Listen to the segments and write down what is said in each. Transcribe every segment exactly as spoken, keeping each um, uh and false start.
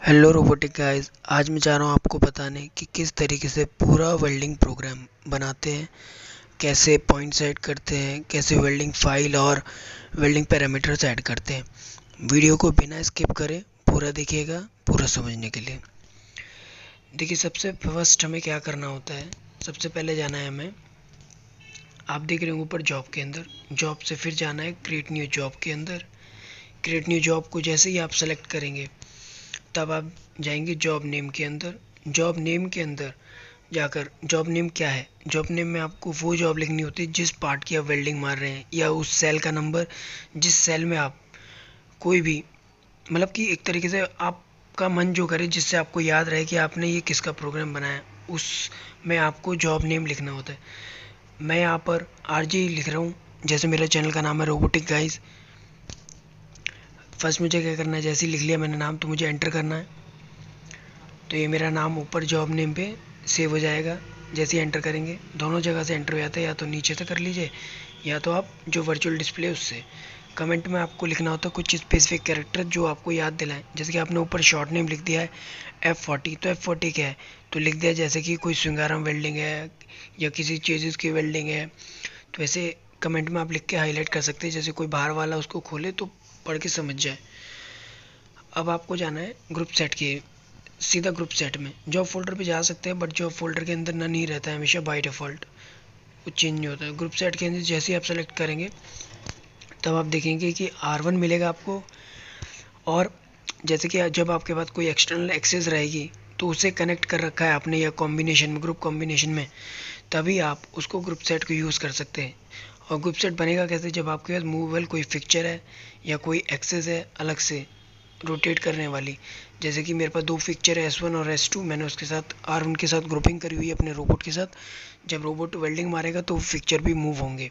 Hello robotic guys. आज मैं चाह रहा हूँ आपको बताने कि किस तरीके से पूरा वेल्डिंग प्रोग्राम बनाते हैं, कैसे पॉइंट सेट करते हैं, कैसे वेल्डिंग फाइल और वेल्डिंग पैरामीटर्स ऐड करते हैं। वीडियो को बिना स्किप करें पूरा देखिएगा, पूरा समझने के लिए। देखिए, सबसे फर्स्ट हमें क्या करना होता है। सबसे पहले जाना है हमें, आप देख रहे हो ऊपर जॉब के अंदर, जॉब से फिर जाना है क्रिएट न्यू जॉब के अंदर। क्रिएट न्यू जॉब को जैसे ही आप सेलेक्ट करेंगे तब आप जाएंगे जॉब नेम के अंदर। जॉब नेम के अंदर जाकर, जॉब नेम क्या है, जॉब नेम में आपको वो जॉब लिखनी होती है जिस पार्ट की आप वेल्डिंग मार रहे हैं, या उस सेल का नंबर जिस सेल में आप कोई भी, मतलब कि एक तरीके से आपका मन जो करे, जिससे आपको याद रहे कि आपने ये किसका प्रोग्राम बनाया, उस में आपको जॉब नेम लिखना होता है। मैं यहाँ पर आर जी लिख रहा हूँ, जैसे मेरा चैनल का नाम है रोबोटिक गाइज। फर्स्ट मुझे क्या करना है, जैसे ही लिख लिया मैंने नाम, तो मुझे एंटर करना है। तो ये मेरा नाम ऊपर जॉब नेम पे सेव हो जाएगा। जैसे ही एंटर करेंगे, दोनों जगह से एंटर हो जाता है, या तो नीचे से कर लीजिए या तो आप जो वर्चुअल डिस्प्ले उससे। कमेंट में आपको लिखना होता है कुछ स्पेसिफिक कैरेक्टर जो आपको याद दिलाएं। जैसे कि आपने ऊपर शॉर्ट नेम लिख दिया है एफ़ फोर्टी, तो एफ़ फोर्टी क्या है, तो लिख दिया जैसे कि कोई श्रृंगारम वेल्डिंग है या किसी चीज़ की वेल्डिंग है, तो ऐसे कमेंट में आप लिख के हाईलाइट कर सकते हैं, जैसे कोई बाहर वाला उसको खोले तो पढ़ के समझ जाए। अब आपको जाना है ग्रुप सेट के, सीधा ग्रुप सेट में जॉब फोल्डर पे जा सकते हैं, बट जॉब फोल्डर के अंदर ना नहीं रहता है हमेशा बाय डिफ़ॉल्ट, कुछ चेंज नहीं होता है। ग्रुप सेट के अंदर जैसे ही आप सेलेक्ट करेंगे तब आप देखेंगे कि आर वन मिलेगा आपको। और जैसे कि जब आपके पास कोई एक्सटर्नल एक्सेस रहेगी तो उसे कनेक्ट कर रखा है आपने, या कॉम्बिनेशन में, ग्रुप कॉम्बिनेशन में, तभी आप उसको ग्रुप सेट को यूज़ कर सकते हैं। और ग्रुप सेट बनेगा कैसे, जब आपके पास मूवेबल कोई फिक्चर है या कोई एक्सेस है अलग से रोटेट करने वाली। जैसे कि मेरे पास दो फिक्चर है एस वन और एस टू, मैंने उसके साथ आर वन के साथ ग्रुपिंग करी हुई है अपने रोबोट के साथ। जब रोबोट वेल्डिंग मारेगा तो फिक्चर भी मूव होंगे,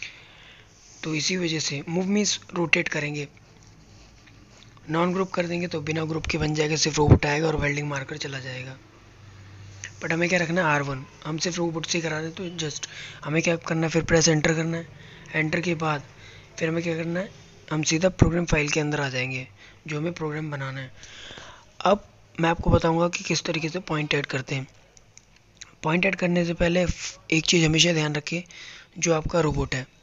तो इसी वजह से मूव मीन्स रोटेट करेंगे। नॉन ग्रुप कर देंगे तो बिना ग्रुप के बन जाएगा, सिर्फ रोबोट आएगा और वेल्डिंग मारकर चला जाएगा। बट हमें क्या रखना है, आर वन, हम सिर्फ रोबोट से ही करा रहे हैं, तो जस्ट हमें क्या करना है, फिर प्रेस एंटर करना है। एंटर के बाद फिर हमें क्या करना है, हम सीधा प्रोग्राम फाइल के अंदर आ जाएंगे जो हमें प्रोग्राम बनाना है। अब मैं आपको बताऊंगा कि किस तरीके से पॉइंट ऐड करते हैं। पॉइंट ऐड करने से पहले एक चीज़ हमेशा ध्यान रखिए, जो आपका रोबोट है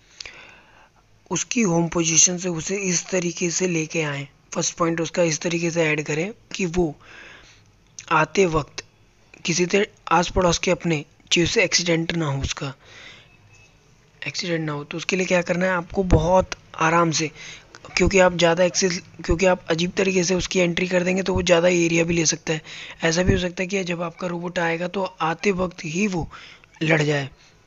उसकी होम पोजीशन से उसे इस तरीके से लेके आएँ। फर्स्ट पॉइंट उसका इस तरीके से ऐड करें कि वो आते वक्त किसी से आस पड़ोस के अपने चीज़ से एक्सीडेंट ना हो, उसका एक्सीडेंट ना हो। तो उसके लिए क्या करना है आपको, बहुत आराम से, क्योंकि आप ज़्यादा एक्सेस क्योंकि आप अजीब तरीके से उसकी एंट्री कर देंगे तो वो ज़्यादा एरिया भी ले सकता है। ऐसा भी हो सकता है कि जब आपका रोबोट आएगा तो आते वक्त ही वो लड़ जाए।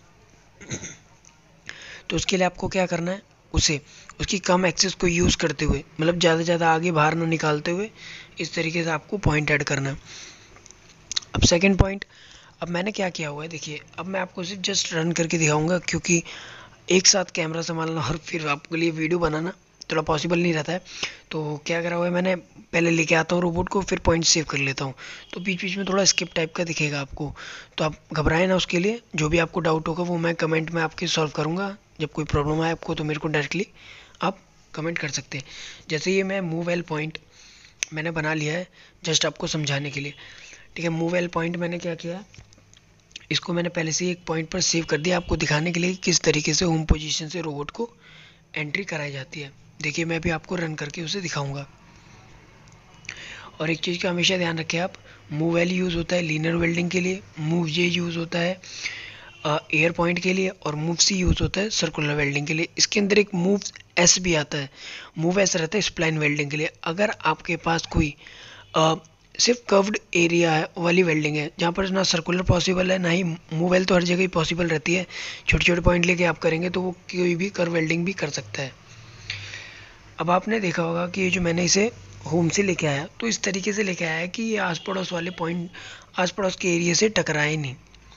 तो उसके लिए आपको क्या करना है, उसे उसकी कम एक्सेस को यूज़ करते हुए, मतलब ज़्यादा से ज़्यादा आगे बाहर ना निकालते हुए, इस तरीके से आपको पॉइंट ऐड करना है। अब सेकेंड पॉइंट, अब मैंने क्या किया हुआ है देखिए, अब मैं आपको सिर्फ जस्ट रन करके दिखाऊंगा, क्योंकि एक साथ कैमरा संभालना और फिर आपके लिए वीडियो बनाना थोड़ा पॉसिबल नहीं रहता है। तो क्या करा हुआ है मैंने, पहले लेके आता हूँ रोबोट को, फिर पॉइंट सेव कर लेता हूँ, तो बीच बीच में थोड़ा स्किप टाइप का दिखेगा आपको, तो आप घबराएं ना। उसके लिए जो भी आपको डाउट होगा वो मैं कमेंट में आपके सॉल्व करूँगा। जब कोई प्रॉब्लम आए आपको तो मेरे को डायरेक्टली आप कमेंट कर सकते हैं। जैसे ये मैं मूव वेल पॉइंट मैंने बना लिया है जस्ट आपको समझाने के लिए, ठीक है। मूव वेल पॉइंट मैंने क्या किया, इसको मैंने पहले से एक पॉइंट पर सेव कर दिया आपको दिखाने के लिए किस तरीके से होम पोजीशन से रोबोट को एंट्री कराई जाती है। देखिए मैं भी आपको रन करके उसे दिखाऊंगा। और एक चीज़ का हमेशा ध्यान रखें आप, मूव एल यूज़ होता है लीनियर वेल्डिंग के लिए, मूव जे यूज़ होता है एयर पॉइंट के लिए, और मूव सी यूज़ होता है सर्कुलर वेल्डिंग के लिए। इसके अंदर एक मूव एस भी आता है, मूव एस रहता है स्प्लाइन वेल्डिंग के लिए। अगर आपके पास कोई आ, सिर्फ कर्व्ड एरिया है वाली वेल्डिंग है, जहाँ पर ना सर्कुलर पॉसिबल है ना ही मूव एल, तो हर जगह ही पॉसिबल रहती है, छोटे छोटे पॉइंट लेके आप करेंगे तो वो कोई भी कर्व वेल्डिंग भी कर सकता है। अब आपने देखा होगा कि ये जो मैंने इसे होम से लेके आया, तो इस तरीके से लेके आया कि ये आस पड़ोस वाले पॉइंट, आस पड़ोस के एरिया से टकराए नहीं।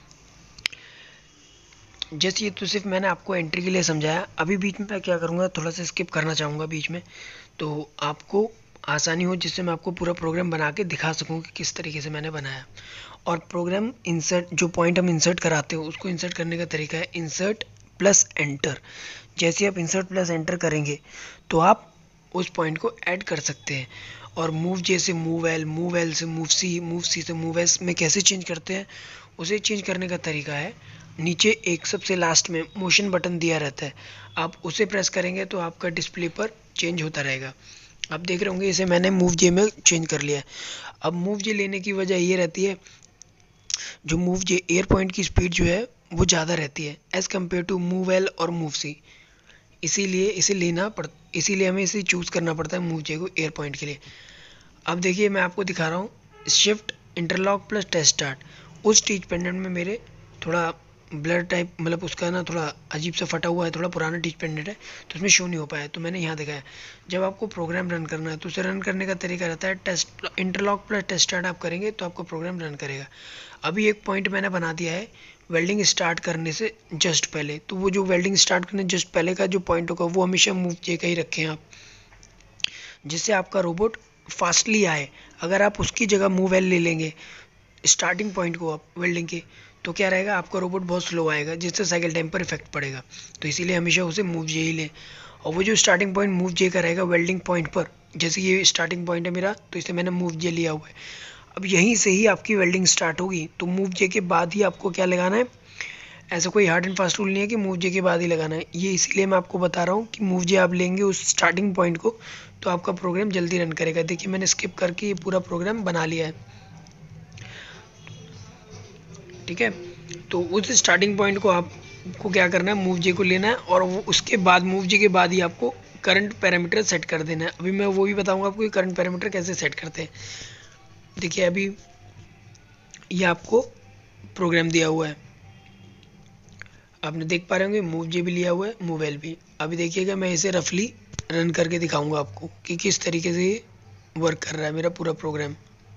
जैसे ये तो सिर्फ मैंने आपको एंट्री के लिए समझाया। अभी बीच में मैं क्या करूँगा, थोड़ा सा स्किप करना चाहूँगा बीच में, तो आपको आसानी हो, जिससे मैं आपको पूरा प्रोग्राम बना के दिखा सकूँ कि किस तरीके से मैंने बनाया। और प्रोग्राम इंसर्ट, जो पॉइंट हम इंसर्ट कराते हो उसको इंसर्ट करने का तरीका है इंसर्ट प्लस एंटर। जैसे आप इंसर्ट प्लस एंटर करेंगे तो आप उस पॉइंट को ऐड कर सकते हैं। और मूव जे से मूव एल, मूव एल से मूव सी, मूव सी से मूव एस में कैसे चेंज करते हैं, उसे चेंज करने का तरीका है, नीचे एक सबसे लास्ट में मोशन बटन दिया रहता है, आप उसे प्रेस करेंगे तो आपका डिस्प्ले पर चेंज होता रहेगा। आप देख रहे होंगे इसे मैंने मूव जे में चेंज कर लिया है। अब मूव जे लेने की वजह ये रहती है, जो मूव जे एयर पॉइंट की स्पीड जो है वो ज़्यादा रहती है as compare to move L और मूव सी, इसीलिए इसे लेना पड़ इसीलिए हमें इसे चूज़ करना पड़ता है मूव जे को एयर पॉइंट के लिए। अब देखिए मैं आपको दिखा रहा हूँ shift interlock plus test start, उस टीच पेंडेंट में मेरे थोड़ा ब्लर टाइप, मतलब उसका ना थोड़ा अजीब सा फटा हुआ है, थोड़ा पुराना टीच पेंडेंट है तो उसमें शो नहीं हो पाया, तो मैंने यहाँ दिखाया। जब आपको प्रोग्राम रन करना है तो उसे रन करने का तरीका रहता है test interlock plus test start आप करेंगे तो आपको प्रोग्राम रन करेगा। अभी एक पॉइंट मैंने बना दिया है वेल्डिंग स्टार्ट करने से जस्ट पहले, तो वो जो वेल्डिंग स्टार्ट करने जस्ट पहले का जो पॉइंट होगा वो हमेशा मूव जे का ही रखें आप, जिससे आपका रोबोट फास्टली आए। अगर आप उसकी जगह मूव एल ले लेंगे स्टार्टिंग पॉइंट को आप वेल्डिंग के, तो क्या रहेगा, आपका रोबोट बहुत स्लो आएगा जिससे साइकिल टाइम पर इफेक्ट पड़ेगा। तो इसीलिए हमेशा उसे मूव जे ही लें। और वो जो स्टार्टिंग पॉइंट मूव जे का रहेगा वेल्डिंग पॉइंट पर, जैसे ये स्टार्टिंग पॉइंट है मेरा तो इसे मैंने मूव जे लिया हुआ है। अब यहीं से ही आपकी वेल्डिंग स्टार्ट होगी, तो मूव जे के बाद ही आपको क्या लगाना है, ऐसा कोई हार्ड एंड फास्ट रूल नहीं है कि मूव जे के बाद ही लगाना है, ये इसीलिए मैं आपको बता रहा हूँ कि मूव जे आप लेंगे उस स्टार्टिंग पॉइंट को तो आपका प्रोग्राम जल्दी रन करेगा। देखिए मैंने स्किप करके ये पूरा प्रोग्राम बना लिया है, ठीक है। तो उस स्टार्टिंग पॉइंट को आपको क्या करना है, मूव जे को लेना है और वो उसके बाद मूव जे के बाद ही आपको करंट पैरामीटर सेट कर देना है। अभी मैं वो भी बताऊंगा आपको कि करंट पैरामीटर कैसे सेट करते हैं। देखिए अभी ये आपको प्रोग्राम दिया हुआ है, आपने देख पा रहे होंगे मूव जे भी लिया हुआ है, मूव एल भी। अभी देखिएगा मैं इसे रफली रन करके दिखाऊंगा आपको कि किस तरीके से ये वर्क कर रहा है मेरा पूरा प्रोग्राम।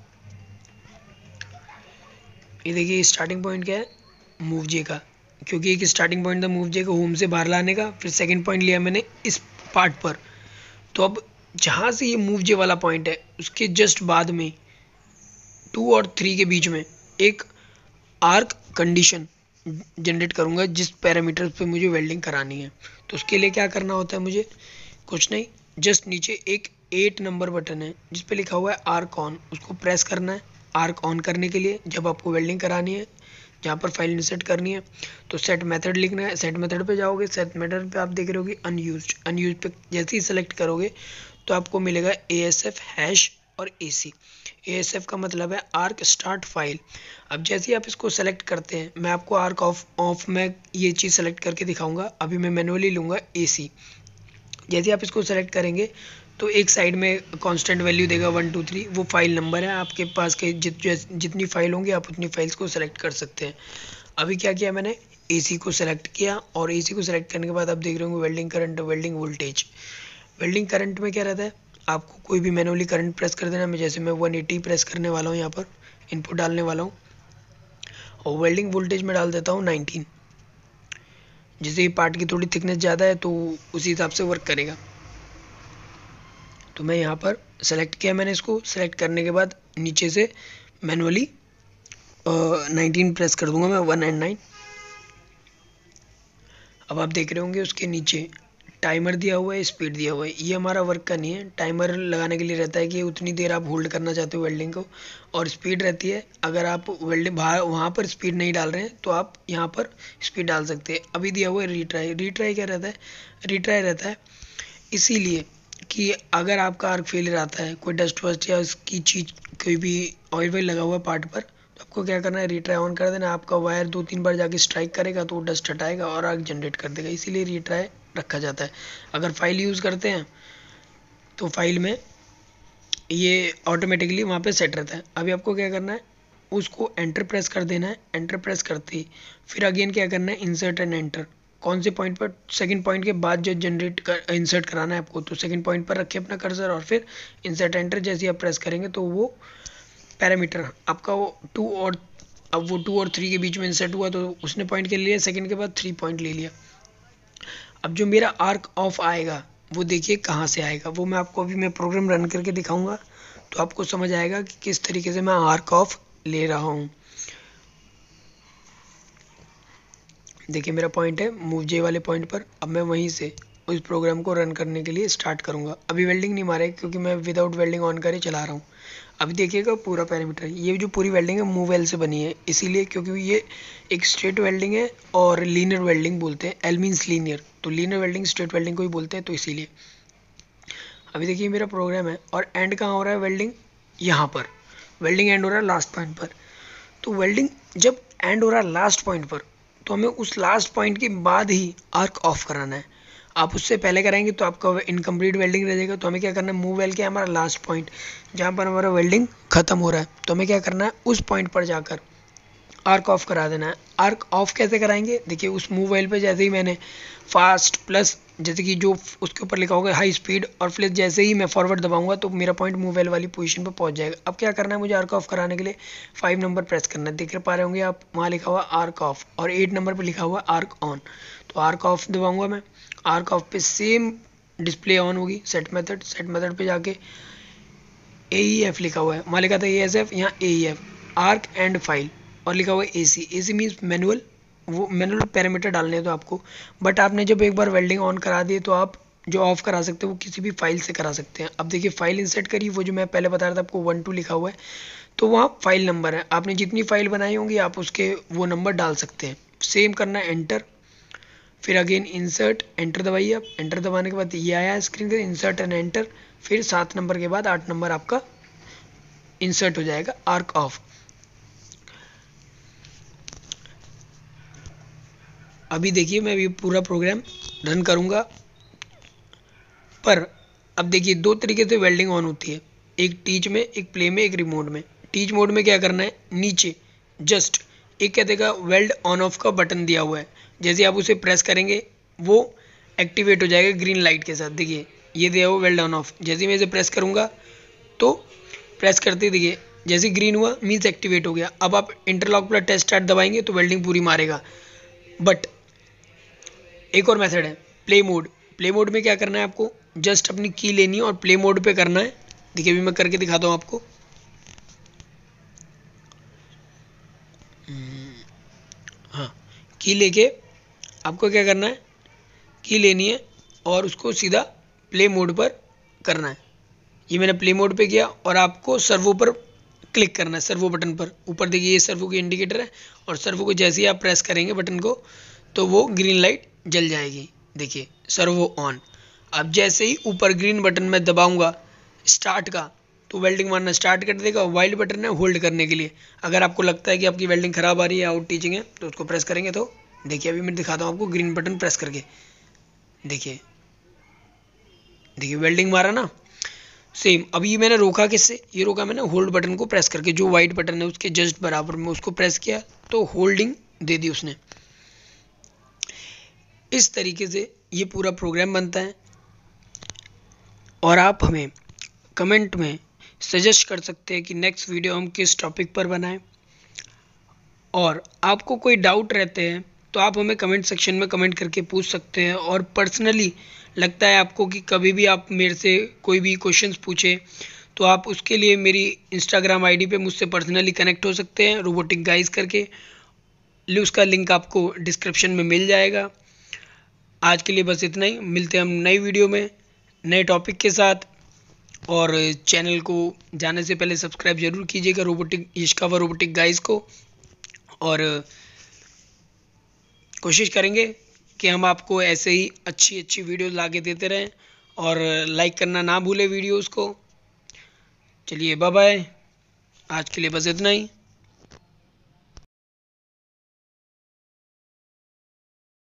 ये देखिए स्टार्टिंग पॉइंट क्या है, मूव जे का, क्योंकि एक स्टार्टिंग पॉइंट था मूव जे को होम से बाहर लाने का, फिर सेकंड पॉइंट लिया मैंने इस पार्ट पर। तो अब जहाँ से ये मूव जे वाला पॉइंट है उसके जस्ट बाद में टू और थ्री के बीच में एक आर्क कंडीशन जनरेट करूँगा जिस पैरामीटर पे मुझे वेल्डिंग करानी है। तो उसके लिए क्या करना होता है, मुझे कुछ नहीं, जस्ट नीचे एक एट नंबर बटन है जिस पे लिखा हुआ है आर्क ऑन, उसको प्रेस करना है। आर्क ऑन करने के लिए जब आपको वेल्डिंग करानी है, जहाँ पर फाइल इंसर्ट करनी है, तो सेट मेथड लिखना है। सेट मेथड पे जाओगे, सेट मेथड पे आप देख रहे होगे अनयूज्ड, अनयूज्ड पे जैसे ही सेलेक्ट करोगे तो आपको मिलेगा ए एस एफ हैश और ए सी। ए एस एफ का मतलब है आर्क स्टार्ट फाइल। अब जैसे ही आप इसको सेलेक्ट करते हैं, मैं आपको आर्क ऑफ ऑफ में ये चीज़ सेलेक्ट करके दिखाऊंगा। अभी मैं मैनुअली लूँगा ए सी। जैसे आप इसको सेलेक्ट करेंगे तो एक साइड में कांस्टेंट वैल्यू देगा वन टू थ्री, वो फाइल नंबर है आपके पास के, जित जितनी फाइल होंगी आप उतनी फाइल्स को सेलेक्ट कर सकते हैं। अभी क्या किया मैंने, एसी को सेलेक्ट किया और एसी को सेलेक्ट करने के बाद आप देख रहे होंगे welding current, welding voltage. Welding current में क्या रहता है, आपको कोई भी मैनुअली करंट प्रेस कर देना। मैं जैसे मैं वन एटी प्रेस करने वाला हूँ, यहाँ पर इनपुट डालने वाला हूँ और वेल्डिंग वोल्टेज में डाल देता हूँ नाइनटीन। जैसे ये पार्ट की थोड़ी थिकनेस ज़्यादा है तो उसी हिसाब से वर्क करेगा। तो मैं यहाँ पर सेलेक्ट किया, मैंने इसको सेलेक्ट करने के बाद नीचे से मैनुअली नाइनटीन प्रेस कर दूंगा मैं, वन एंड नाइन। अब आप देख रहे होंगे उसके नीचे टाइमर दिया हुआ है, स्पीड दिया हुआ है। ये हमारा वर्क का नहीं है, टाइमर लगाने के लिए रहता है कि उतनी देर आप होल्ड करना चाहते हो वेल्डिंग को, और स्पीड रहती है अगर आप वेल्डिंग बाहर वहाँ पर स्पीड नहीं डाल रहे हैं तो आप यहाँ पर स्पीड डाल सकते हैं। अभी दिया हुआ है रीट्राई। रीट्राई क्या रहता है, रीट्राई रहता है इसीलिए कि अगर आपका आर्क फेलियर आता है, कोई डस्ट वस्ट या उसकी चीज़ कोई भी ऑयल वायल लगा हुआ है पार्ट पर, तो आपको क्या करना है, रीट्राई ऑन कर देना। आपका वायर दो तीन बार जाके स्ट्राइक करेगा तो वो डस्ट हटाएगा और आर्क जनरेट कर देगा, इसीलिए रीट्राई रखा जाता है। अगर फाइल यूज़ करते हैं तो फाइल में ये ऑटोमेटिकली वहाँ पे सेट रहता है। अभी आपको क्या करना है, उसको एंटर प्रेस कर देना है। एंटर प्रेस करते ही फिर अगेन क्या करना है, इंसर्ट एंड एंटर। कौन से पॉइंट पर, सेकंड पॉइंट के बाद जो जनरेट कर इंसर्ट कराना है आपको, तो सेकंड पॉइंट पर रखिए अपना कर्सर और फिर इंसर्ट एंटर जैसे आप प्रेस करेंगे तो वो पैरामीटर आपका वो टू और अब वो टू और थ्री के बीच में इंसर्ट हुआ तो उसने पॉइंट के लिए सेकंड के बाद थ्री पॉइंट ले लिया। अब जो मेरा आर्क ऑफ आएगा वो देखिए कहाँ से आएगा, वो मैं आपको अभी मैं प्रोग्राम रन करके दिखाऊंगा तो आपको समझ आएगा कि किस तरीके से मैं आर्क ऑफ ले रहा हूँ। देखिए मेरा पॉइंट है मूव जे वाले पॉइंट पर, अब मैं वहीं से उस प्रोग्राम को रन करने के लिए स्टार्ट करूँगा। अभी वेल्डिंग नहीं मारे क्योंकि मैं विदाउट वेल्डिंग ऑन करे चला रहा हूँ। अभी देखिएगा पूरा पैरामीटर, ये जो पूरी वेल्डिंग है मूव वेल से बनी है, इसीलिए क्योंकि ये एक स्ट्रेट वेल्डिंग है और लीनियर वेल्डिंग बोलते हैं। एल मीन्स लीनियर, तो लीनियर वेल्डिंग स्ट्रेट वेल्डिंग को ही बोलते हैं, तो इसीलिए। अभी देखिए मेरा प्रोग्राम है और एंड कहाँ हो रहा है वेल्डिंग, यहाँ पर वेल्डिंग एंड हो रहा है लास्ट पॉइंट पर। तो वेल्डिंग जब एंड हो रहा है लास्ट पॉइंट पर, तो हमें उस लास्ट पॉइंट के बाद ही आर्क ऑफ कराना है। आप उससे पहले कराएंगे तो आपका इनकम्प्लीट वेल्डिंग रह जाएगा। तो हमें क्या करना है, मूव वेल के हमारा लास्ट पॉइंट जहाँ पर हमारा वेल्डिंग खत्म हो रहा है, तो हमें क्या करना है, उस पॉइंट पर जाकर आर्क ऑफ करा देना है। आर्क ऑफ कैसे कराएंगे, देखिए उस मूव वेल पे जैसे ही मैंने फास्ट प्लस जैसे कि जो उसके ऊपर लिखा होगा हाई स्पीड और प्लस जैसे ही मैं फॉरवर्ड दबाऊंगा तो मेरा पॉइंट मूव वेल वाली पोजीशन पे पहुंच जाएगा। अब क्या करना है, मुझे आर्क ऑफ कराने के लिए फाइव नंबर प्रेस करना है। देख पा रहे होंगे आप, वहाँ लिखा हुआ आर्क ऑफ और एट नंबर पर लिखा हुआ आर्क ऑन। तो आर्क ऑफ दबाऊंगा मैं, आर्क ऑफ पे सेम डिस्प्ले ऑन होगी। सेट मेथड, सेट मेथड पे जाके ए ई एफ लिखा हुआ है, वहाँ लिखा था ए एस एफ, यहाँ A E F arc end file और लिखा हुआ है A C. A C means manual, वो मैनुअल पैरामीटर डालने हैं तो आपको। बट आपने जब एक बार वेल्डिंग ऑन करा दिए तो आप जो ऑफ करा सकते हो वो किसी भी फाइल से करा सकते हैं। अब देखिए फाइल इंसर्ट करी, वो जो मैं पहले बता रहा था आपको वन टू लिखा हुआ है, तो वहाँ फाइल नंबर है। आपने जितनी फाइल बनाई होंगी आप उसके वो नंबर डाल सकते हैं। सेम करना है, एंटर, फिर अगेन इंसर्ट, एंटर दबाइए आप। एंटर दबाने के बाद ये आया स्क्रीन पर, इंसर्ट एंड एंटर, फिर सात नंबर के बाद आठ नंबर आपका इंसर्ट हो जाएगा आर्क ऑफ। अभी देखिए मैं अभी पूरा प्रोग्राम रन करूंगा, पर अब देखिए दो तरीके से वेल्डिंग ऑन होती है, एक टीच में, एक प्ले में, एक रिमोट में। टीच मोड में क्या करना है, नीचे जस्ट एक क्या देगा वेल्ड ऑन ऑफ का बटन दिया हुआ है, जैसे आप उसे प्रेस करेंगे वो एक्टिवेट हो जाएगा ग्रीन लाइट के साथ। देखिए ये दिया हुआ वेल्ड ऑन ऑफ, जैसे मैं इसे प्रेस करूंगा तो प्रेस करते देखिए जैसे ग्रीन हुआ मीन्स एक्टिवेट हो गया। अब आप इंटरलॉक प्लस टेस्ट स्टार्ट दबाएंगे तो वेल्डिंग पूरी मारेगा। बट एक और मेथड है प्ले मोड। प्ले मोड में क्या करना है, आपको जस्ट अपनी की लेनी है और प्ले मोड पे करना है। देखिए अभी मैं करके दिखाता हूँ आपको। हाँ, की लेके आपको क्या करना है, की लेनी है और उसको सीधा प्ले मोड पर करना है। ये मैंने प्ले मोड पे किया और आपको सर्वो पर क्लिक करना है, सर्वो बटन पर। ऊपर देखिए ये सर्वो की इंडिकेटर है और सर्वो को जैसे ही आप प्रेस करेंगे बटन को तो वो ग्रीन लाइट जल जाएगी। देखिए सर्वो ऑन। अब जैसे ही ऊपर ग्रीन बटन में दबाऊंगा स्टार्ट का तो वेल्डिंग मारना स्टार्ट कर देगा। वाइल्ड बटन है होल्ड करने के लिए। अगर आपको लगता है कि आपकी वेल्डिंग खराब आ रही है, आउट टीचिंग है, तो उसको प्रेस करेंगे तो देखिए अभी मैं दिखाता हूँ आपको ग्रीन बटन प्रेस करके। देखिए देखिए वेल्डिंग मारा ना सेम। अभी मैंने रोका किससे, ये रोका मैंने होल्ड बटन को प्रेस करके, जो वाइट बटन है उसके जस्ट बराबर में उसको प्रेस किया तो होल्डिंग दे दी उसने। इस तरीके से ये पूरा प्रोग्राम बनता है और आप हमें कमेंट में सजेस्ट कर सकते हैं कि नेक्स्ट वीडियो हम किस टॉपिक पर बनाएं। और आपको कोई डाउट रहते हैं तो आप हमें कमेंट सेक्शन में कमेंट करके पूछ सकते हैं। और पर्सनली लगता है आपको कि कभी भी आप मेरे से कोई भी क्वेश्चंस पूछें तो आप उसके लिए मेरी इंस्टाग्राम आईडी पे मुझसे पर्सनली कनेक्ट हो सकते हैं, रोबोटिक गाइज करके। उसका लिंक आपको डिस्क्रिप्शन में मिल जाएगा। आज के लिए बस इतना ही, मिलते हैं हम नई वीडियो में नए टॉपिक के साथ। और चैनल को जाने से पहले सब्सक्राइब जरूर कीजिएगा रोबोटिक यशका व रोबोटिक गाइज को। और कोशिश करेंगे कि हम आपको ऐसे ही अच्छी अच्छी वीडियो ला के देते रहें। और लाइक करना ना भूलें वीडियोस को। चलिए बाय बाय, आज के लिए बस इतना ही।